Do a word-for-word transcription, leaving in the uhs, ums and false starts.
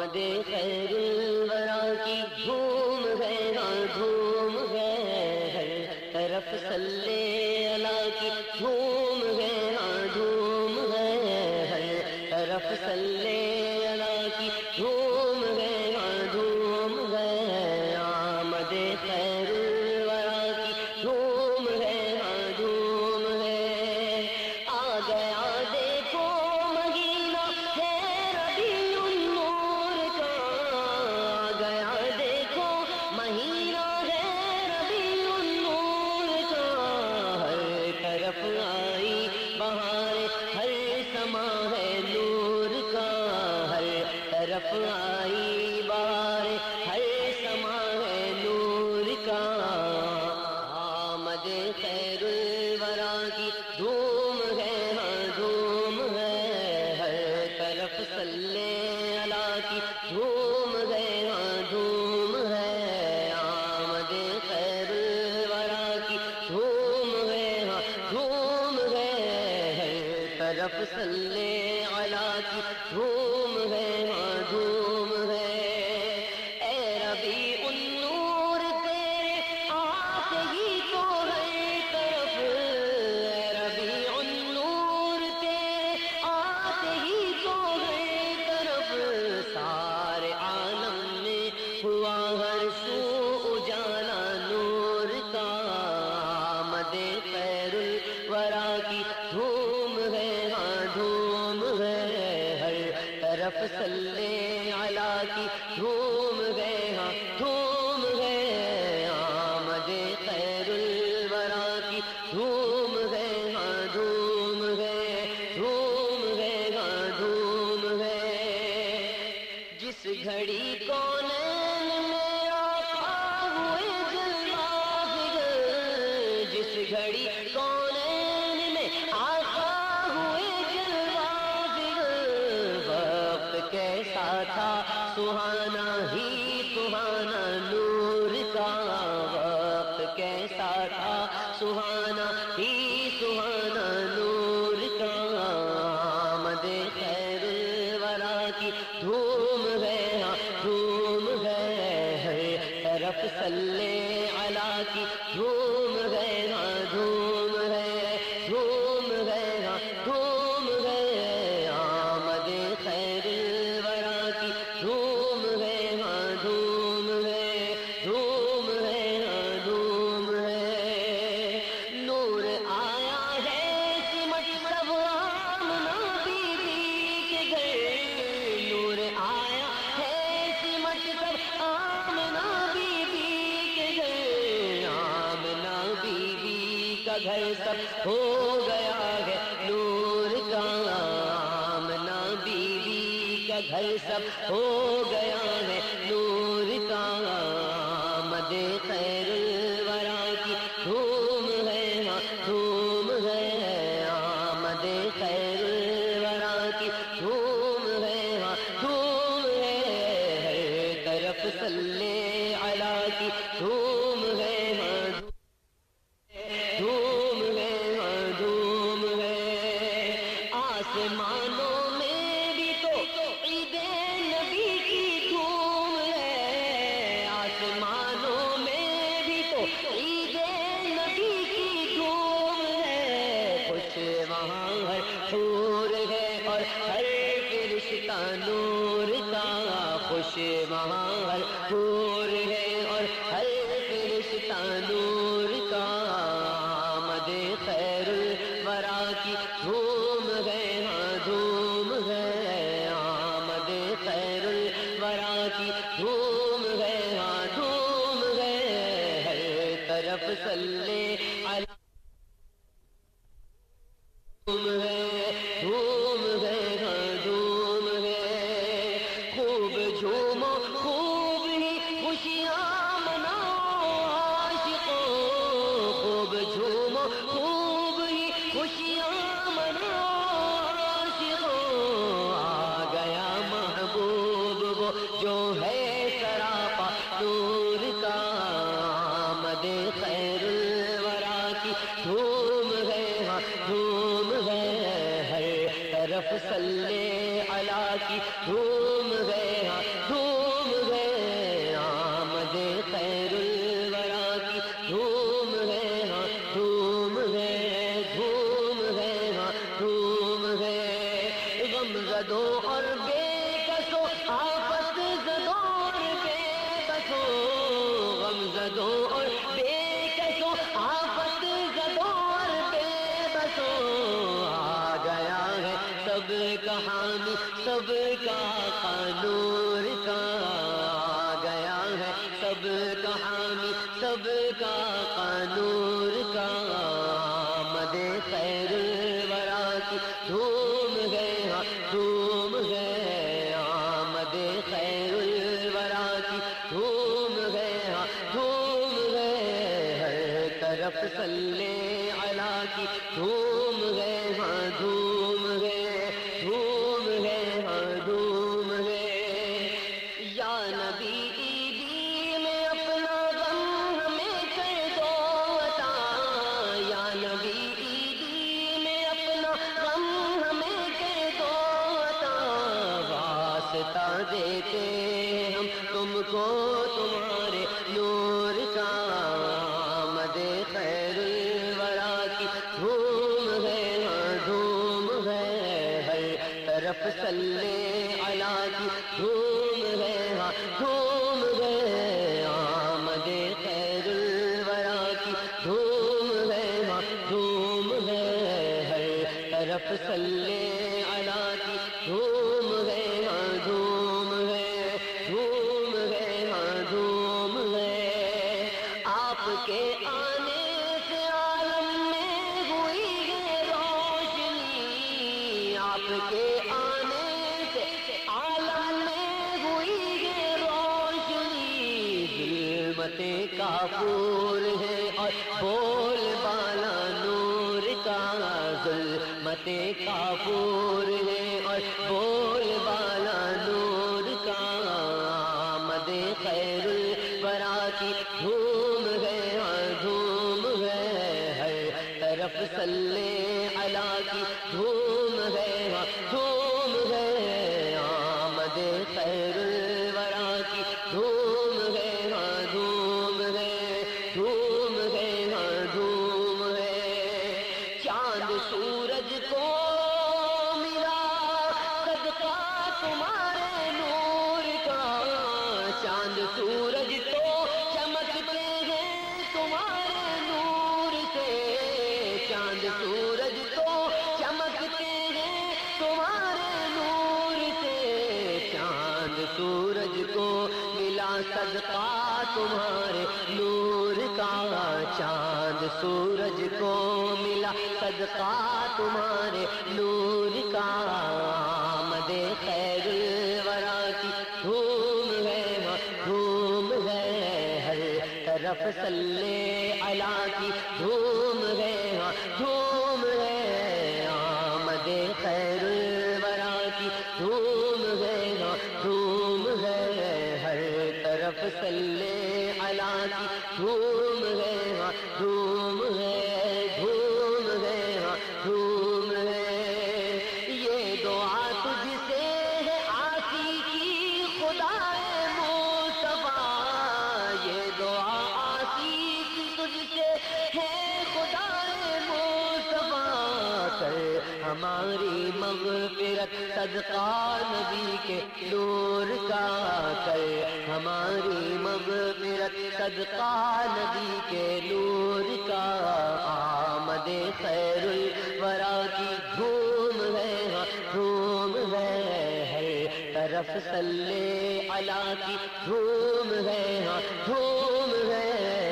آمد خیر الورا کی دھوم ہے، ہاں دھوم ہے، ہر طرف صلی اللہ کی دھوم ہے، ہاں دھوم ہے، ہر طرف صلی اللہ کی دھوم ہے، ہاں دھوم ہے، آمد خیر الورا کی دھوم ہے، ہاں دھوم ہے، آ گیا دیکھو مہینہ ہے ربیع النور کا، آ گیا دیکھو مہینہ ہے ربیع النور کا، ہر طرف آئی بہار، ہر سما ہے نور کا، ہر طرف آئی بہار، ہر سما ہے نور کا، آمد خیر الورا کی دھوم ہے، ہاں دھوم ہے، ہر طرف صلی اللہ کی دھوم ہے، ہاں دھوم ہے، آمد خیر الورا کی دھوم ہے، ہاں دھوم ہے، ہر طرف صلی اللہ کی دھوم ہے، ہاں دھوم ہے، اے ربیع النور تیرے آتے ہی تو ہر طرف، اے ربیع النور تیرے آتے ہی تو ہر طرف، سارے عالم میں ہوا ہر سو اجالا نور کا، آمد خیر الورا کی دھوم ہے، ہاں دھوم ہے، ہر طرف صلی اللہ کی دھوم ہے، ہاں دھوم ہے، آمد خیر الورا کی دھوم ہے، ہاں دھوم ہے، دھوم ہے، ہاں دھوم ہے، جس گھڑی کونین میں آقا ہوئے جلوہ فگر، جس گھڑی کونین میں آقا ہوئے جلوہ فگر، وقت کیسا تھا سہانا ہی سہانا نور کا، وقت کیسا تھا سہانا ہی سہانا نور کا، آمد خیر الورا کی دھوم ہے، ہاں دھوم ہے، ہر طرف صلی اللہ کی دھوم ہے، ہاں دھوم ہے، دھوم ہے، ہاں دھوم ہے، آمد خیر الورا کی دھوم ہے، ہاں دھوم ہے، دھوم ہے، ہاں دھوم ہے، نور آیا ہے سمٹ سب آمنہ بی بی کے گھر، نور آیا ہے سمٹ سب آمنہ بی بی کے گھر، آمنہ بی بی کا گھر سب ہو گیا ہے نور کا، آمنہ بی بی کا گھر سب ہو گیا ہے نور کا، آمد خیر الورا کی دھوم ہے، ہاں دھوم ہے، آمد خیر الورا کی دھوم ہے، ہاں دھوم ہے، ہر طرف صلی اللہ کی دھوم ہے، ہاں دھوم ہے، ہاں دھوم ہے، آسمانوں میں بھی تو عید نبی کی دھوم ہے، آسمانوں میں بھی تو عید نبی کی دھوم ہے، خوش وہاں ہر حور ہے اور ہر فرشتہ نور کا، خوش وہاں ہر حور ہے اور ہر فرشتہ نور کا، آمد خیر الورا کی دھوم ہے، ہاں دھوم ہے، آمد خیر الورا کی دھوم ہے، ہاں دھوم ہے، ہر طرف صلی اللہ دھوم ہے، دھوم ہے، ہاں دھوم ہے، خوب جھومو خوب ہی خوشیاں مناؤ عاشقوں، خوب جھومو خوب ہی خوشیاں مناؤ عاشقوں، آ گیا محبوب وہ جو ہے سراپا نور کا، آمد خیر الورا کی دھوم ہے، ہاں دھوم ہے، ہر طرف صلی اللہ کی دھوم ہے، ہاں زدوں اور بے کسوں آفت زدوں اور بے بسوں آ گیا ہے سب کا حامی سب کا نور کا آ گیا ہے سب کا حامی سب کا نور کا آمد خیر الورا کی دھوم ہے ہاں دھوم ہے آمد خیر الورا کی دھوم ہے ہاں دھوم ہے ہر طرف صلی علی کی دھوم ہے ہاں دھوم ہے دھوم ہے ہاں دھوم ہے یا نبی عیدی میں اپنا غم ہمیں کر دو عطا یا نبی عیدی میں اپنا غم ہمیں کر دو عطا واسطہ دیتے ہم تم کو تمہارے نور کا آمد خیر الورا کی دھوم ہے ہاں دھوم ہے ہر طرف صلی علی کی دھوم ہے ہاں دھوم ہے آمد خیر الورا کی دھوم ہے ہاں دھوم ہے ہر طرف صلی علی کی دھوم ہے ہاں دھوم ہے دھوم ہے ہاں دھوم ہے آپ کے آنے سے عالم میں ہوئی ہے روشنی آپ کے آنے سے عالم میں ہوئی ہے روشنی ظلمت کافور ہے اور بول بالا نور کا ظلمت کافور ہے اور بول بالا نور کا آمد خیر الورا کی دھوم ہے ہاں دھوم ہے ہر طرف صلی علی کی دھوم ہے ہاں دھوم ہے آمد خیر الورا کی دھوم ہے ہاں دھوم ہے دھوم ہے ہاں دھوم ہے چاند سورج کو ملا صدقہ تمہارے نور کا چاند سورج تو چمکتے ہیں تمہارے نور سے چاند سورج تو چمکتے ہیں تمہارے نور سے چاند سورج کو ملا صدقہ تمہارے نور کا چاند سورج کو ملا صدقہ تمہارے نور کا آمد خیر الورا کی دھوم ہے ہاں دھوم ہے ہر طرف صلی علی کی دھوم ہے ہاں دھوم ہے آمد خیر الورا کی دھوم ہے ہاں دھوم ہے ہر طرف صلی علی کی دھوم ہے ہاں دھوم ہے دھوم ہے ہاں دھوم ہے یہ دعا تجھ سے ہے آسی کی خدا مصطفیٰ یہ دعا آسی کی تجھ سے ہے خدا مصطفیٰ کر ہماری مغفرت صدقہ نبی کے نور کا کر ہماری مغفرت صدقہ نبی کے نور کا آمد خیر الورا کی دھوم ہے ہاں دھوم ہے ہر طرف صلی علی کی دھوم ہے ہاں دھوم ہے